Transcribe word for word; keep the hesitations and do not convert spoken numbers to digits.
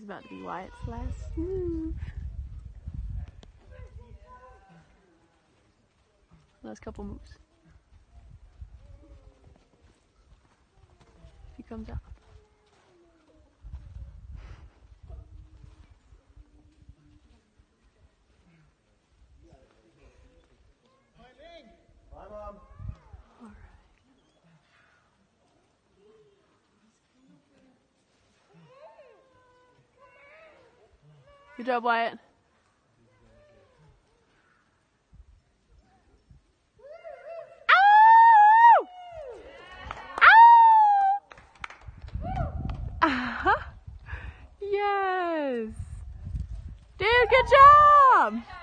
is about to be Wyatt's last move. Last couple moves. He comes out. Bye, Mom. All right. Good job, Wyatt. Ow! Ow! Uh-huh. Yes. Dude, good job!